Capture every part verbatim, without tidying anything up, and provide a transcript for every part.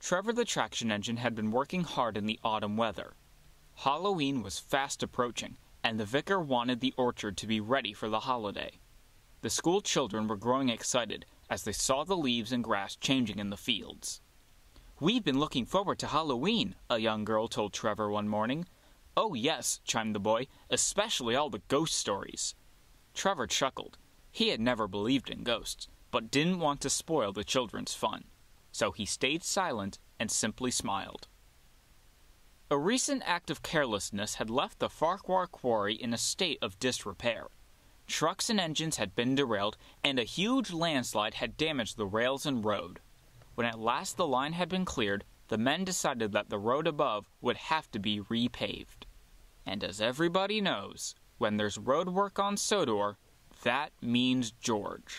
Trevor the traction engine had been working hard in the autumn weather. Halloween was fast approaching, and the vicar wanted the orchard to be ready for the holiday. The school children were growing excited as they saw the leaves and grass changing in the fields. "We've been looking forward to Halloween," a young girl told Trevor one morning. "Oh, yes," chimed the boy, "especially all the ghost stories." Trevor chuckled. He had never believed in ghosts, but didn't want to spoil the children's fun. So he stayed silent and simply smiled. A recent act of carelessness had left the Farquhar quarry in a state of disrepair. Trucks and engines had been derailed, and a huge landslide had damaged the rails and road. When at last the line had been cleared, the men decided that the road above would have to be repaved. And as everybody knows, when there's road work on Sodor, that means George.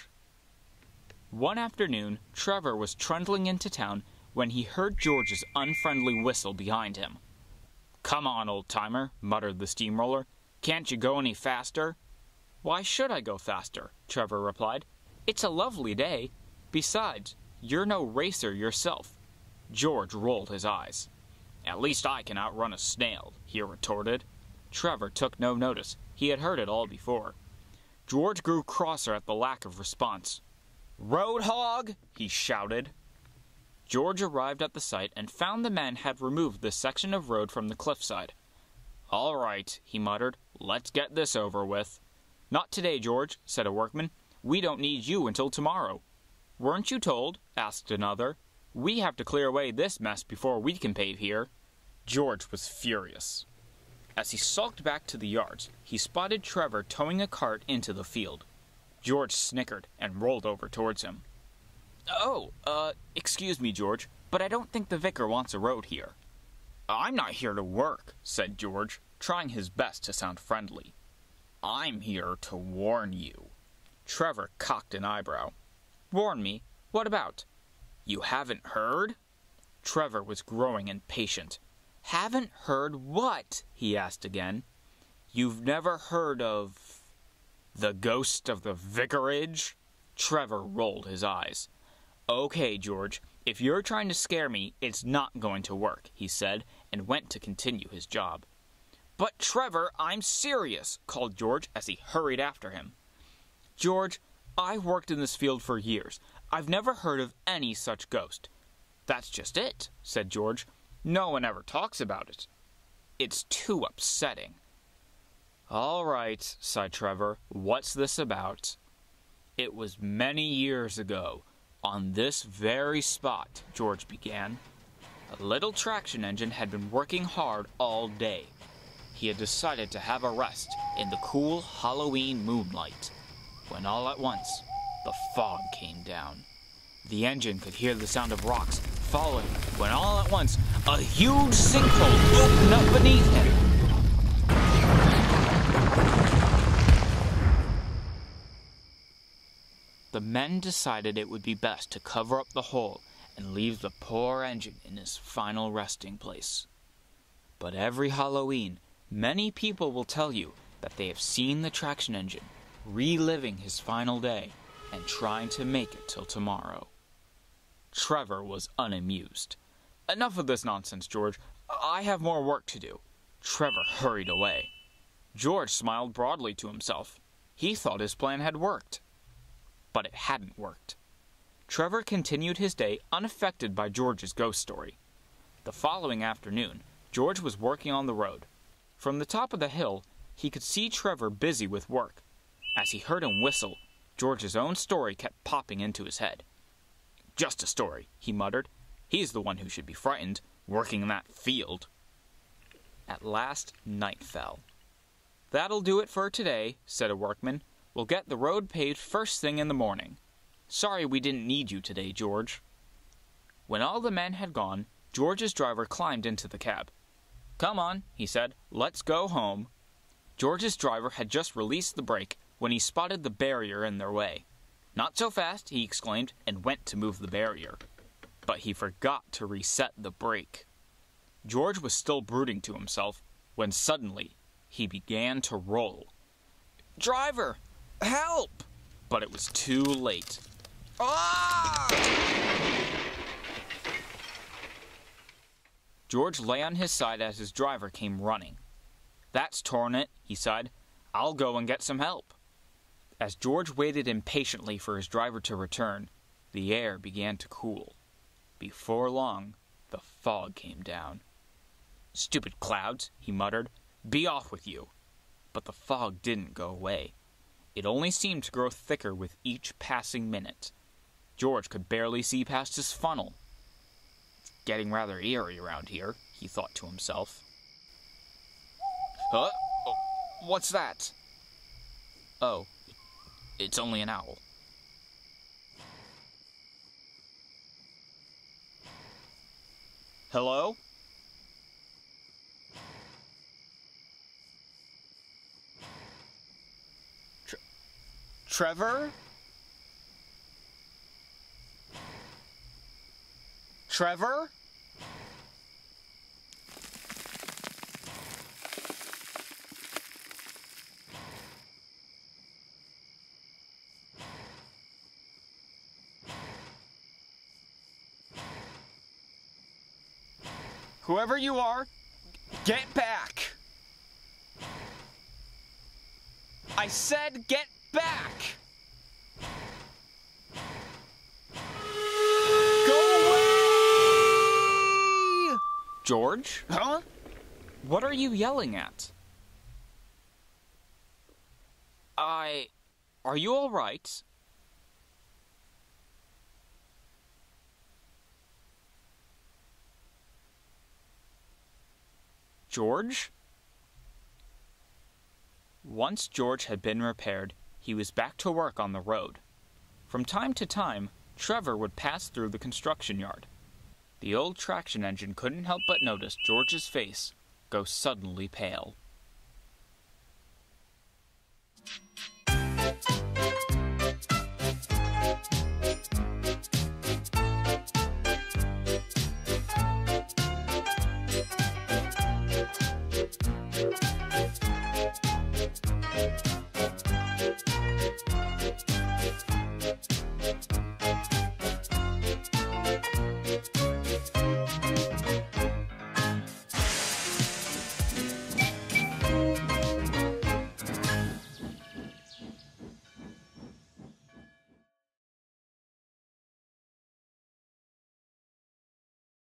One afternoon, Trevor was trundling into town when he heard George's unfriendly whistle behind him. "Come on, old-timer," muttered the steamroller. "Can't you go any faster?" "Why should I go faster?" Trevor replied. "It's a lovely day. Besides, you're no racer yourself." George rolled his eyes. "At least I can outrun a snail," he retorted. Trevor took no notice. He had heard it all before. George grew crosser at the lack of response. "Road hog!" he shouted. George arrived at the site and found the men had removed the section of road from the cliffside. "All right," he muttered. "Let's get this over with." "Not today, George," said a workman. "We don't need you until tomorrow." "Weren't you told?" asked another. "We have to clear away this mess before we can pave here." George was furious. As he sulked back to the yards, he spotted Trevor towing a cart into the field. George snickered and rolled over towards him. "Oh, uh, excuse me, George, but I don't think the vicar wants a road here." "I'm not here to work," said George, trying his best to sound friendly. "I'm here to warn you." Trevor cocked an eyebrow. "Warn me? What about?" "You haven't heard?" Trevor was growing impatient. "Haven't heard what?" he asked again. "You've never heard of the ghost of the vicarage?" Trevor rolled his eyes. "Okay, George, if you're trying to scare me, it's not going to work," he said, and went to continue his job. "But, Trevor, I'm serious," called George as he hurried after him. "George, I've worked in this field for years. I've never heard of any such ghost." "That's just it," said George. "No one ever talks about it. It's too upsetting." "All right," sighed Trevor. "What's this about?" "It was many years ago, on this very spot," George began. A little traction engine had been working hard all day. He had decided to have a rest in the cool Halloween moonlight, when all at once the fog came down. The engine could hear the sound of rocks falling when all at once a huge sinkhole opened up beneath him. The men decided it would be best to cover up the hole and leave the poor engine in his final resting place. But every Halloween, many people will tell you that they have seen the traction engine reliving his final day and trying to make it till tomorrow. Trevor was unamused. "Enough of this nonsense, George. I have more work to do." Trevor hurried away. George smiled broadly to himself. He thought his plan had worked. But it hadn't worked. Trevor continued his day unaffected by George's ghost story. The following afternoon, George was working on the road. From the top of the hill, he could see Trevor busy with work. As he heard him whistle, George's own story kept popping into his head. "Just a story," he muttered. "He's the one who should be frightened, working in that field." At last, night fell. "That'll do it for today," said a workman. "We'll get the road paved first thing in the morning. Sorry we didn't need you today, George." When all the men had gone, George's driver climbed into the cab. "Come on," he said. "Let's go home." George's driver had just released the brake when he spotted the barrier in their way. "Not so fast," he exclaimed, and went to move the barrier. But he forgot to reset the brake. George was still brooding to himself when suddenly he began to roll. "Driver, help!" But it was too late. Ah! George lay on his side as his driver came running. "That's torn it," he sighed. "I'll go and get some help." As George waited impatiently for his driver to return, the air began to cool. Before long, the fog came down. "Stupid clouds," he muttered. "Be off with you." But the fog didn't go away. It only seemed to grow thicker with each passing minute. George could barely see past his funnel. "It's getting rather eerie around here," he thought to himself. Huh? Oh, what's that? Oh, it's only an owl. Hello? Tre- Trevor? Trevor? Whoever you are, get back! I said get back! Go away! George? Huh? What are you yelling at? I... Are you all right? George? Once George had been repaired, he was back to work on the road. From time to time, Trevor would pass through the construction yard. The old traction engine couldn't help but notice George's face go suddenly pale.